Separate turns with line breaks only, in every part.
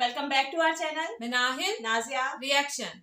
Welcome back to our channel
मैं Nahil
Nazia
reaction.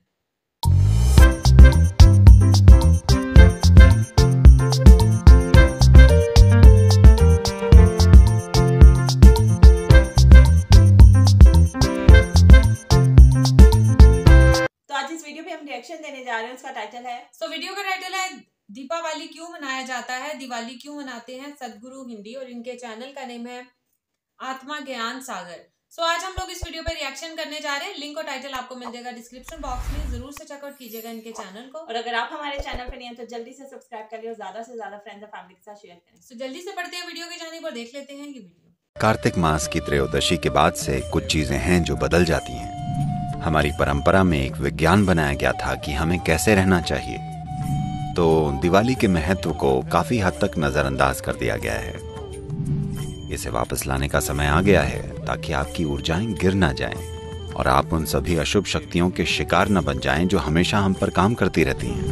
तो आज इस वीडियो पे हम रिएक्शन देने जा रहे हैं। उसका टाइटल है
वीडियो का टाइटल है दीपावली क्यों मनाया जाता है, दिवाली क्यों मनाते हैं सदगुरु हिंदी, और इनके चैनल का नेम है आत्मा ज्ञान सागर। आज हम लोग इस वीडियो पे रिएक्शन करने जा रहे हैं। लिंक और टाइटल आपको मिल जाएगा डिस्क्रिप्शन बॉक्स में, जरूर से चेकआउट कीजिएगा इनके चैनल को।
और अगर आप हमारे चैनल पे नहीं है तो जल्दी से सब्सक्राइब करिए और ज्यादा से ज्यादा फ्रेंड्स और फैमिली के साथ शेयर करें।
जल्दी से पढ़ते हैं वीडियो की जानिब और देख लेते हैं ये वीडियो।
कार्तिक मास की त्रयोदशी के बाद से कुछ चीजें हैं जो बदल जाती हैं। हमारी परंपरा में एक विज्ञान बनाया गया था कि हमें कैसे रहना चाहिए, तो दिवाली के महत्व को काफी हद तक नजरअंदाज कर दिया गया है। इसे वापस लाने का समय आ गया है ताकि आपकी ऊर्जाएं गिर ना जाएं और आप उन सभी अशुभ शक्तियों के शिकार न बन जाएं जो हमेशा हम पर काम करती रहती हैं।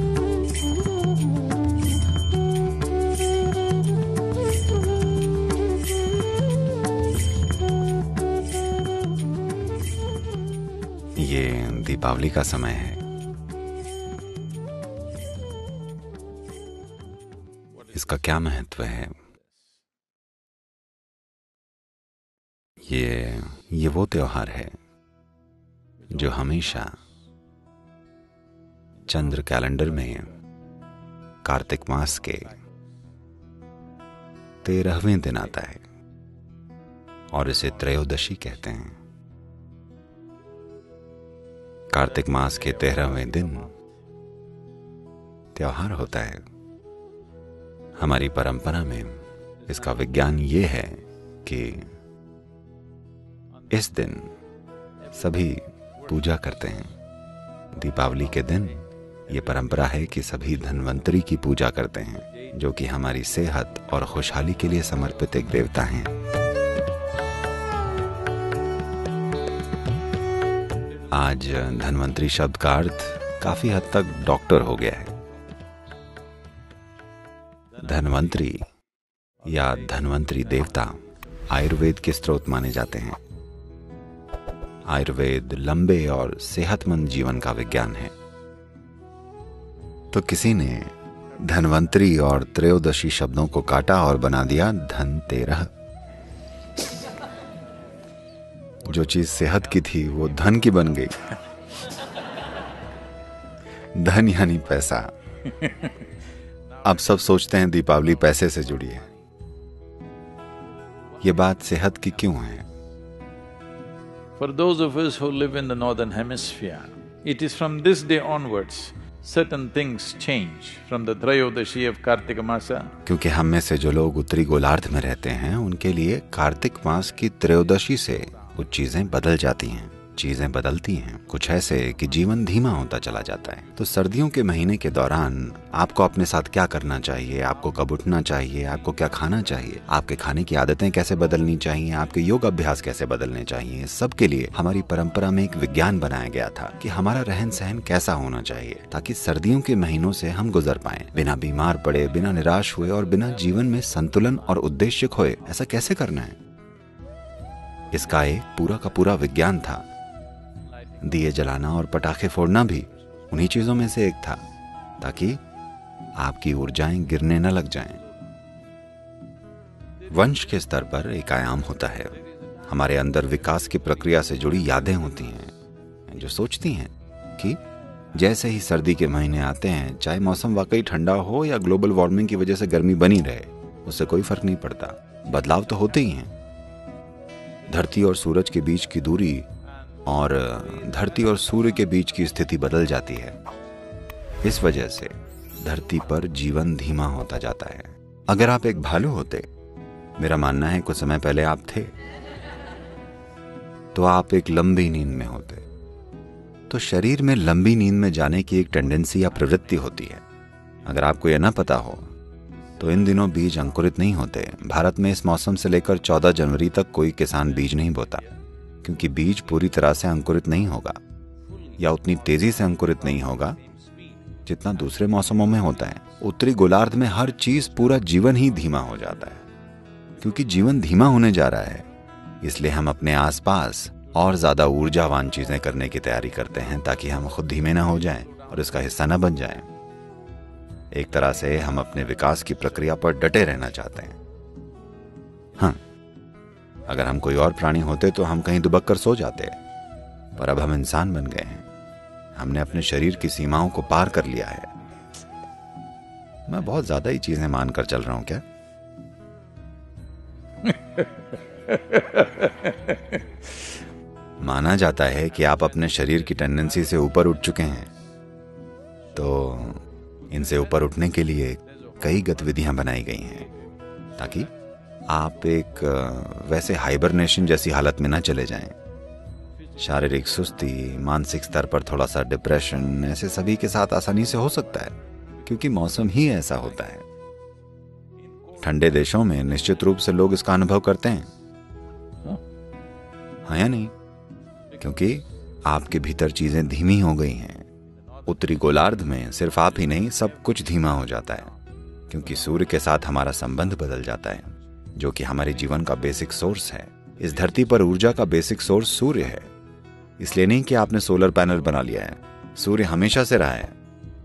ये दीपावली का समय है। इसका क्या महत्व है? ये वो त्योहार है जो हमेशा चंद्र कैलेंडर में कार्तिक मास के 13वें दिन आता है और इसे त्रयोदशी कहते हैं। कार्तिक मास के 13वें दिन त्योहार होता है। हमारी परंपरा में इसका विज्ञान ये है कि इस दिन सभी पूजा करते हैं। दीपावली के दिन ये परंपरा है कि सभी धन्वंतरी की पूजा करते हैं, जो कि हमारी सेहत और खुशहाली के लिए समर्पित एक देवता हैं। आज धन्वंतरी शब्द का अर्थ काफी हद तक डॉक्टर हो गया है। धन्वंतरी या धन्वंतरी देवता आयुर्वेद के स्रोत माने जाते हैं। आयुर्वेद लंबे और सेहतमंद जीवन का विज्ञान है। तो किसी ने धन्वंतरी और त्रयोदशी शब्दों को काटा और बना दिया धनतेरह। जो चीज सेहत की थी वो धन की बन गई। धन यानी पैसा। अब सब सोचते हैं दीपावली पैसे से जुड़ी है। ये बात सेहत की क्यों है?
For those of us who live in the northern hemisphere, it is from this day onwards certain things change from the Trayodashi of Kartika Masa.
क्योंकि हम में से जो लोग उत्तरी गोलार्ध में रहते हैं उनके लिए कार्तिक मास की त्रयोदशी से कुछ चीजें बदल जाती हैं। चीजें बदलती हैं कुछ ऐसे कि जीवन धीमा होता चला जाता है। तो सर्दियों के महीने के दौरान आपको अपने साथ क्या करना चाहिए, आपको कब उठना चाहिए, आपको क्या खाना चाहिए, आपके खाने की आदतें कैसे बदलनी चाहिए, आपके योग अभ्यास कैसे बदलने चाहिए, सबके लिए हमारी परंपरा में एक विज्ञान बनाया गया था कि हमारा रहन सहन कैसा होना चाहिए ताकि सर्दियों के महीनों से हम गुजर पाए, बिना बीमार पड़े, बिना निराश हुए और बिना जीवन में संतुलन और उद्देश्य खोए। ऐसा कैसे करना है, इसका एक पूरा का पूरा विज्ञान था। दिए जलाना और पटाखे फोड़ना भी उन्हीं चीजों में से एक था ताकि आपकी ऊर्जाएं गिरने न लग जाएं। वंश के स्तर पर एक आयाम होता है। हमारे अंदर विकास की प्रक्रिया से जुड़ी यादें होती हैं जो सोचती हैं कि जैसे ही सर्दी के महीने आते हैं, चाहे मौसम वाकई ठंडा हो या ग्लोबल वार्मिंग की वजह से गर्मी बनी रहे, उससे कोई फर्क नहीं पड़ता, बदलाव तो होते ही हैं। धरती और सूरज के बीच की दूरी और धरती और सूर्य के बीच की स्थिति बदल जाती है। इस वजह से धरती पर जीवन धीमा होता जाता है। अगर आप एक भालू होते, मेरा मानना है कुछ समय पहले आप थे, तो आप एक लंबी नींद में होते। तो शरीर में लंबी नींद में जाने की एक टेंडेंसी या प्रवृत्ति होती है। अगर आपको यह ना पता हो तो इन दिनों बीज अंकुरित नहीं होते। भारत में इस मौसम से लेकर 14 जनवरी तक कोई किसान बीज नहीं बोता, क्योंकि बीज पूरी तरह से अंकुरित नहीं होगा या उतनी तेजी से अंकुरित नहीं होगा जितना दूसरे मौसमों में होता है। उत्तरी गोलार्ध में हर चीज, पूरा जीवन ही धीमा हो जाता है। क्योंकि जीवन धीमा होने जा रहा है, इसलिए हम अपने आसपास और ज़्यादा ऊर्जावान चीज़ें करने की तैयारी करते हैं ताकि हम खुद धीमे ना हो जाएं और इसका हिस्सा न बन जाएं। एक तरह से हम अपने विकास की प्रक्रिया पर डटे रहना चाहते हैं। हाँ, अगर हम कोई और प्राणी होते तो हम कहीं दुबक कर सो जाते, पर अब हम इंसान बन गए हैं। हमने अपने शरीर की सीमाओं को पार कर लिया है। मैं बहुत ज्यादा ही चीजें मानकर चल रहा हूं क्या? माना जाता है कि आप अपने शरीर की टेंडेंसी से ऊपर उठ चुके हैं, तो इनसे ऊपर उठने के लिए कई गतिविधियां बनाई गई हैं ताकि आप एक वैसे हाइबरनेशन जैसी हालत में ना चले जाएं। शारीरिक सुस्ती, मानसिक स्तर पर थोड़ा सा डिप्रेशन, ऐसे सभी के साथ आसानी से हो सकता है क्योंकि मौसम ही ऐसा होता है। ठंडे देशों में निश्चित रूप से लोग इसका अनुभव करते हैं, हाँ या नहीं? क्योंकि आपके भीतर चीजें धीमी हो गई हैं। उत्तरी गोलार्ध में सिर्फ आप ही नहीं, सब कुछ धीमा हो जाता है क्योंकि सूर्य के साथ हमारा संबंध बदल जाता है, जो कि हमारे जीवन का बेसिक सोर्स है। इस धरती पर ऊर्जा का बेसिक सोर्स सूर्य है। इसलिए नहीं कि आपने सोलर पैनल बना लिया है, सूर्य हमेशा से रहा है।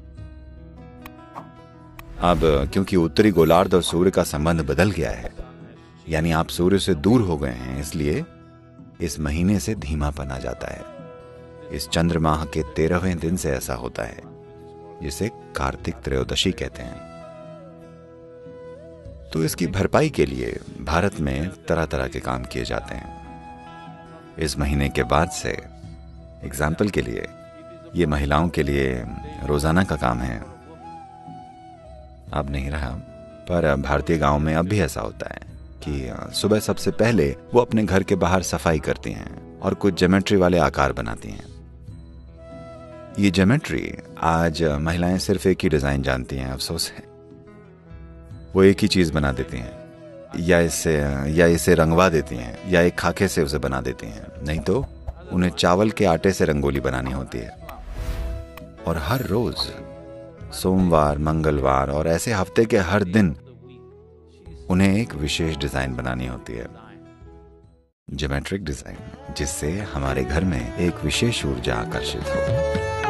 अब क्योंकि उत्तरी गोलार्ध और सूर्य का संबंध बदल गया है, यानी आप सूर्य से दूर हो गए हैं, इसलिए इस महीने से धीमापन आ जाता है। इस चंद्र माह के 13वें दिन से ऐसा होता है, जिसे कार्तिक त्रयोदशी कहते हैं। तो इसकी भरपाई के लिए भारत में तरह तरह के काम किए जाते हैं। इस महीने के बाद से, एग्जाम्पल के लिए, ये महिलाओं के लिए रोजाना का काम है। अब नहीं रहा, पर भारतीय गांव में अब भी ऐसा होता है कि सुबह सबसे पहले वो अपने घर के बाहर सफाई करती हैं और कुछ ज्योमेट्री वाले आकार बनाती हैं। ये ज्योमेट्री आज महिलाएं सिर्फ एक ही डिजाइन जानती हैं, अफसोस है। वो एक ही चीज बना देती हैं, या इसे रंगवा देती हैं, या एक खाके से उसे बना देती हैं, नहीं तो उन्हें चावल के आटे से रंगोली बनानी होती है। और हर रोज, सोमवार, मंगलवार और ऐसे हफ्ते के हर दिन उन्हें एक विशेष डिजाइन बनानी होती है, ज्योमेट्रिक डिजाइन, जिससे हमारे घर में एक विशेष ऊर्जा आकर्षित हो।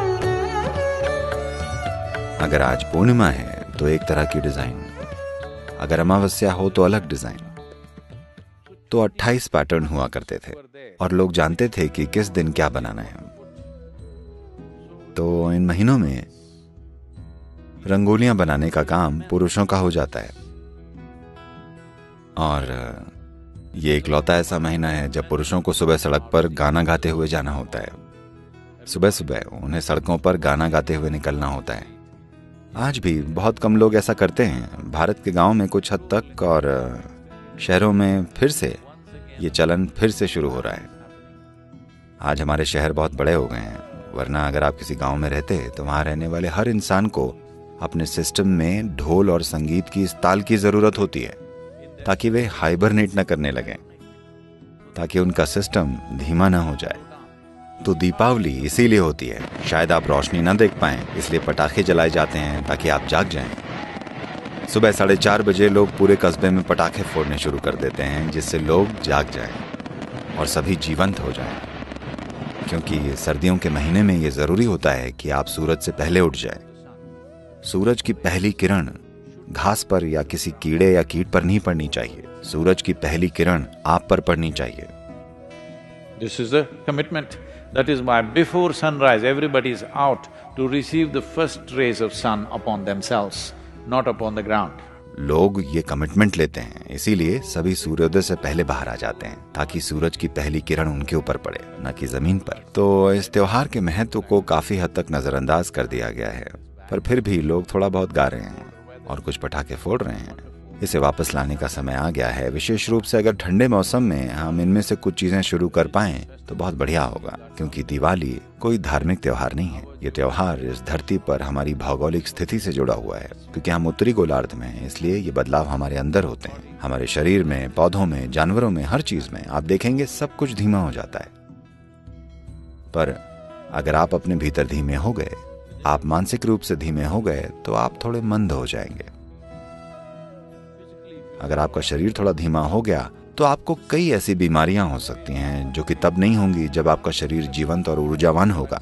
अगर आज पूर्णिमा है तो एक तरह की डिजाइन, अगर अमावस्या हो तो अलग डिजाइन। तो 28 पैटर्न हुआ करते थे और लोग जानते थे कि किस दिन क्या बनाना है। तो इन महीनों में रंगोलियां बनाने का काम पुरुषों का हो जाता है, और ये इकलौता ऐसा महीना है जब पुरुषों को सुबह सड़क पर गाना गाते हुए जाना होता है। सुबह सुबह उन्हें सड़कों पर गाना गाते हुए निकलना होता है। आज भी बहुत कम लोग ऐसा करते हैं। भारत के गांव में कुछ हद तक, और शहरों में फिर से ये चलन फिर से शुरू हो रहा है। आज हमारे शहर बहुत बड़े हो गए हैं, वरना अगर आप किसी गांव में रहते तो वहां रहने वाले हर इंसान को अपने सिस्टम में ढोल और संगीत की इस ताल की जरूरत होती है ताकि वे हाइबरनेट न करने लगें, ताकि उनका सिस्टम धीमा न हो जाए। तो दीपावली इसीलिए होती है। शायद आप रोशनी न देख पाएं, इसलिए पटाखे जलाए जाते हैं ताकि आप जाग जाएं। सुबह 4:30 बजे लोग पूरे कस्बे में पटाखे फोड़ने शुरू कर देते हैं, जिससे लोग जाग जाएं और सभी जीवंत हो जाएं। क्योंकि सर्दियों के महीने में ये जरूरी होता है कि आप सूरज से पहले उठ जाएं। सूरज की पहली किरण घास पर या किसी कीड़े या कीट पर नहीं पड़नी चाहिए। सूरज की पहली किरण आप पर पड़नी चाहिए।
This is a commitment. That is why before sunrise, everybody is out to receive the first rays of sun upon themselves, not upon the ground.
लोग ये कमिटमेंट लेते हैं, इसीलिए सभी सूर्योदय से पहले बाहर आ जाते हैं ताकि सूरज की पहली किरण उनके ऊपर पड़े, न कि जमीन पर। तो इस त्योहार के महत्व को काफी हद तक नजरअंदाज कर दिया गया है, पर फिर भी लोग थोड़ा बहुत गा रहे हैं और कुछ पटाखे फोड़ रहे हैं। इसे वापस लाने का समय आ गया है। विशेष रूप से अगर ठंडे मौसम में हम इनमें से कुछ चीजें शुरू कर पाएं तो बहुत बढ़िया होगा, क्योंकि दिवाली कोई धार्मिक त्योहार नहीं है। ये त्योहार इस धरती पर हमारी भौगोलिक स्थिति से जुड़ा हुआ है। क्योंकि हम उत्तरी गोलार्ध में हैं, इसलिए ये बदलाव हमारे अंदर होते हैं, हमारे शरीर में, पौधों में, जानवरों में, हर चीज में। आप देखेंगे सब कुछ धीमा हो जाता है। पर अगर आप अपने भीतर धीमे हो गए, आप मानसिक रूप से धीमे हो गए, तो आप थोड़े मंद हो जाएंगे। अगर आपका शरीर थोड़ा धीमा हो गया तो आपको कई ऐसी बीमारियां हो सकती हैं जो कि तब नहीं होंगी जब आपका शरीर जीवंत और ऊर्जावान होगा।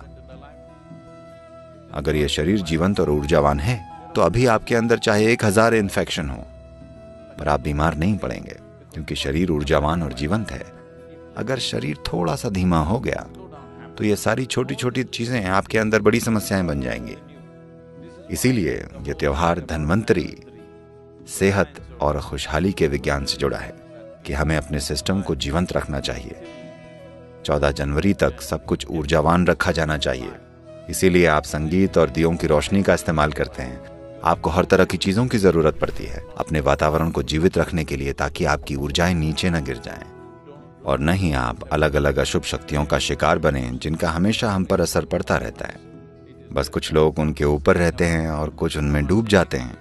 अगर यह शरीर जीवंत और ऊर्जावान है तो अभी आपके अंदर चाहे 1000 इन्फेक्शन हो, पर आप बीमार नहीं पड़ेंगे, क्योंकि शरीर ऊर्जावान और जीवंत है। अगर शरीर थोड़ा सा धीमा हो गया तो ये सारी छोटी छोटी चीजें आपके अंदर बड़ी समस्याएं बन जाएंगी। इसीलिए यह त्योहार धन्वंतरी, सेहत और खुशहाली के विज्ञान से जुड़ा है कि हमें अपने सिस्टम को जीवंत रखना चाहिए। 14 जनवरी तक सब कुछ ऊर्जावान रखा जाना चाहिए। इसीलिए आप संगीत और दियों की रोशनी का इस्तेमाल करते हैं। आपको हर तरह की चीजों की जरूरत पड़ती है अपने वातावरण को जीवित रखने के लिए, ताकि आपकी ऊर्जाएं नीचे न गिर जाएं और न ही आप अलग अलग अशुभ शक्तियों का शिकार बने जिनका हमेशा हम पर असर पड़ता रहता है। बस कुछ लोग उनके ऊपर रहते हैं और कुछ उनमें डूब जाते हैं।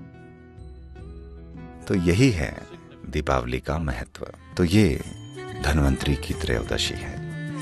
तो यही है दीपावली का महत्व। तो ये धन्वंतरी की त्रयोदशी है।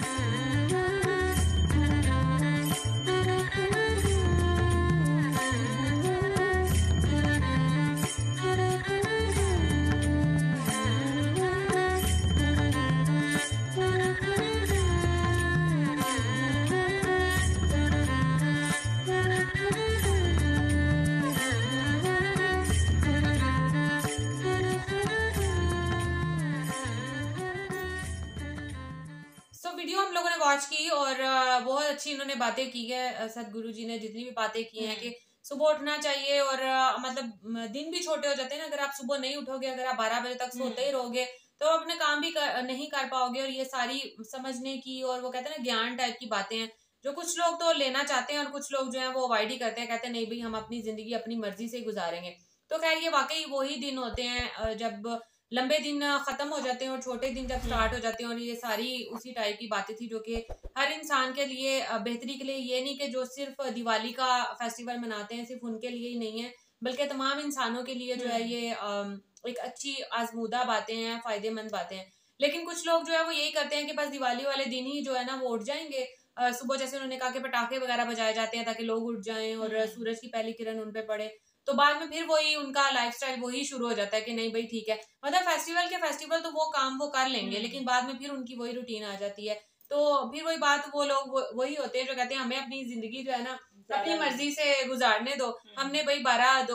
वीडियो हम लोगों ने वॉच की और बहुत अच्छी इन्होंने बातें की है। सदगुरु जी ने जितनी भी बातें की हैं कि सुबह उठना चाहिए और मतलब दिन भी छोटे हो जाते हैं ना, अगर आप सुबह नहीं उठोगे, अगर आप 12 बजे तक सोते ही रहोगे तो अपने काम भी नहीं कर पाओगे। और ये सारी समझने की और वो कहते हैं ना ज्ञान टाइप की बातें हैं जो कुछ लोग तो लेना चाहते हैं और कुछ लोग जो है वो अवॉइड ही करते हैं, कहते हैं नहीं भाई हम अपनी जिंदगी अपनी मर्जी से ही गुजारेंगे। तो खैर ये वाकई वही दिन होते हैं जब लंबे दिन खत्म हो जाते हैं और छोटे दिन जब स्टार्ट हो जाते हैं। और ये सारी उसी टाइप की बातें थी जो कि हर इंसान के लिए बेहतरी के लिए, ये नहीं कि जो सिर्फ दिवाली का फेस्टिवल मनाते हैं सिर्फ उनके लिए ही नहीं है, बल्कि तमाम इंसानों के लिए जो है ये एक अच्छी आजमूदा बातें हैं, फायदेमंद बातें हैं। लेकिन कुछ लोग जो है वो यही करते हैं कि बस दिवाली वाले दिन ही जो है ना वो उठ जाएंगे सुबह, जैसे उन्होंने कहा कि पटाखे वगैरह बजाए जाते हैं ताकि लोग उठ जाएं और सूरज की पहली किरण उन पे पड़े। तो बाद में फिर वही उनका लाइफस्टाइल वही शुरू हो जाता है कि नहीं भाई ठीक है, मतलब फेस्टिवल तो वो काम वो कर लेंगे, लेकिन बाद में फिर उनकी वही रूटीन आ जाती है। तो फिर वही बात, वो लोग वही होते हैं जो कहते हैं हमें अपनी जिंदगी जो है ना अपनी मर्जी से गुजारने दो, हमने भाई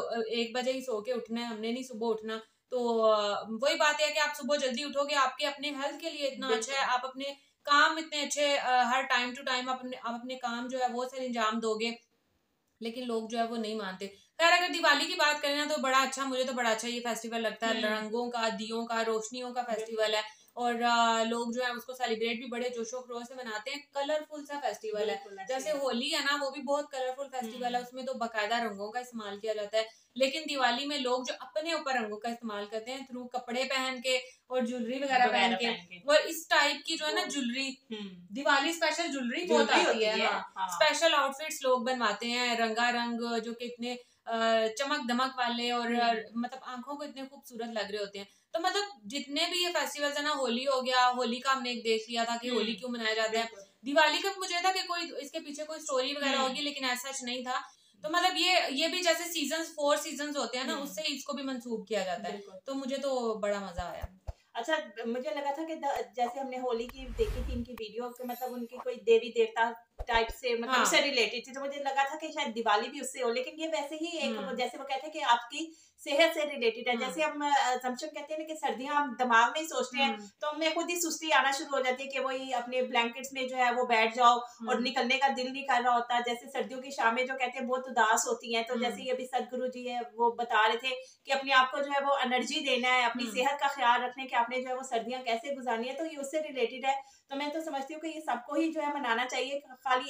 1 बजे ही सो के उठना है, हमने नहीं सुबह उठना। तो वही बात है कि आप सुबह जल्दी उठोगे, आपके अपने हेल्थ के लिए इतना अच्छा है, आप अपने काम इतने अच्छे हर टाइम टू टाइम आप अपने काम जो है वो सर अंजाम दोगे। लेकिन लोग जो है वो नहीं मानते। खैर अगर दिवाली की बात करें ना तो बड़ा अच्छा, मुझे तो बड़ा अच्छा ये फेस्टिवल लगता है। रंगों का, दियों का, रोशनियों का फेस्टिवल है और लोग जो है उसको सेलिब्रेट भी बड़े जोशो खरोश से मनाते हैं। कलरफुल सा फेस्टिवल है, जैसे होली है ना वो भी बहुत कलरफुल फेस्टिवल है, उसमें तो बाकायदा रंगों का इस्तेमाल किया जाता है। लेकिन दिवाली में लोग जो अपने ऊपर रंगों का इस्तेमाल करते हैं थ्रू कपड़े पहन के और ज्वेलरी वगैरह पहन के, और इस टाइप की जो है ना ज्वेलरी, दिवाली स्पेशल ज्वेलरी बहुत आती है। स्पेशल आउटफिट्स लोग बनवाते हैं रंगारंग, जो कि इतने चमक दमक वाले और मतलब आंखों को इतने खूबसूरत लग रहे होते हैं। तो मतलब जितने भी ये फेस्टिवल्स है ना, होली हो गया, होली का हमने एक देख लिया था कि होली क्यों मनाया जाता है। दिवाली का मुझे था कि कोई इसके पीछे कोई स्टोरी वगैरह होगी, लेकिन ऐसा सच नहीं था। तो मतलब ये भी जैसे सीजन्स 4 सीजन्स होते हैं ना, उससे इसको भी मंसूब किया जाता है। तो मुझे तो बड़ा मजा आया।
अच्छा, मुझे लगा था कि जैसे हमने होली की देखी थी इनकी वीडियो कि मतलब उनकी कोई देवी देवता टाइप से मतलब उससे रिलेटेड थी, तो मुझे लगा था कि शायद दिवाली भी उससे हो, लेकिन ये वैसे ही एक जैसे वो कहते हैं कि आपकी सेहत से रिलेटेड है। जैसे हम असम्पशन कहते हैं ना कि सर्दियां हम दिमाग में ही सोचते हैं तो हमें खुद ही सुस्ती आना शुरू हो जाती है कि वही अपने ब्लैंकेट्स में जो है वो बैठ जाओ और निकलने का दिल नहीं कर रहा होता। जैसे सर्दियों की शामें जो कहते हैं बहुत उदास होती हैं, तो जैसे ये अभी सदगुरु जी है वो बता रहे थे कि अपने आप को जो है वो एनर्जी देना है, अपनी सेहत का ख्याल रखने के आपने जो है वो सर्दियां कैसे गुजारनी है, तो ये उससे रिलेटेड है। तो मैं तो समझती हूँ कि ये सबको ही जो है मनाना चाहिए,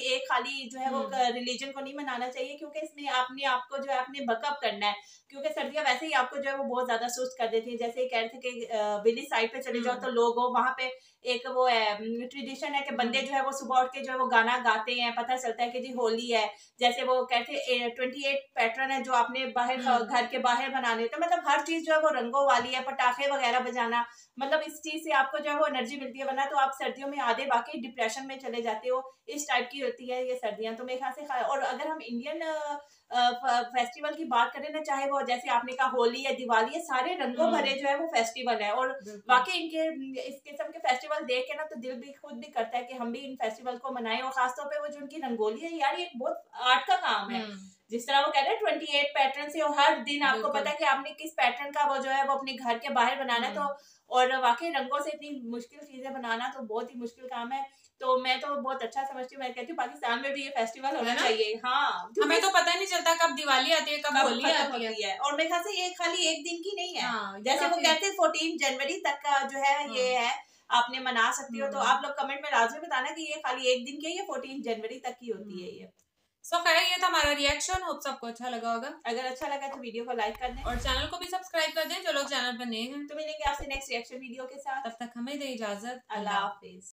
खाली जो है वो रिलीजन को नहीं मनाना चाहिए, क्योंकि इसमें आपने आपको जो है अपने बकअप करना है, क्योंकि सर्दियां वैसे ही आपको जो है वो बहुत ज्यादा सुस्त कर देती है। जैसे कह रहे थे कि विली साइड पे चले जाओ तो लोग हो वहां पे एक वो है ट्रेडिशन है कि बंदे जो है वो सुबह उठ के जो है वो गाना गाते हैं, पता चलता है कि जी होली है। जैसे वो कहते हैं 28 पैटर्न है जो आपने बाहर घर के बाहर बनाने होते हैं, मतलब हर चीज जो है वो रंगों वाली है, पटाखे वगैरह बजाना, मतलब इस चीज से आपको जो है वो एनर्जी मिलती है। वरना तो आप सर्दियों में आधे बाकी डिप्रेशन में चले जाते हो, इस टाइप की होती है ये सर्दियां। तो मेरे ख्याल से और अगर हम इंडियन फेस्टिवल की बात करें ना, चाहे वो जैसे आपने कहा होली या दिवाली, ये सारे रंगों भरे जो है वो फेस्टिवल है। और वाकई इनके इस किस्म के फेस्टिवल देख के ना तो दिल भी खुद भी करता है कि हम भी इन फेस्टिवल को मनाएं। और खासतौर पे वो जो उनकी रंगोली है यार, ये बहुत आर्ट का काम है। जिस तरह वो कहते हैं 28 पैटर्न से, और हर दिन आपको पता है कि आपने किस पैटर्न का वो जो है वो अपने घर के बाहर बनाना है। तो और वाकई रंगों से इतनी मुश्किल चीजें बनाना तो बहुत ही मुश्किल काम है। तो मैं तो बहुत अच्छा समझती हूँ। मैं कहती हूँ पाकिस्तान में भी ये फेस्टिवल होना चाहिए। हाँ,
हमें तो पता ही नहीं चलता कब दिवाली आती है, कब होली आती है।
और मेरे ख्याल से ये खाली एक दिन की नहीं है। जैसे वो कहते हैं 14 जनवरी तक का जो है ये है, आपने मना सकती हो। तो आप लोग कमेंट में लाजमी बताना कि ये खाली एक दिन की है, ये 14 जनवरी तक की होती है ये।
सो खैर, ये था हमारा रिएक्शन। होप सबको अच्छा लगा होगा।
अगर अच्छा लगा तो वीडियो को लाइक कर दें
और चैनल को भी सब्सक्राइब कर दें जो लोग चैनल पर नए हैं।
तो मिलेंगे आपसे नेक्स्ट रिएक्शन वीडियो के साथ।
तब तक हमें दे इजाजत।
अल्लाह हाफिज।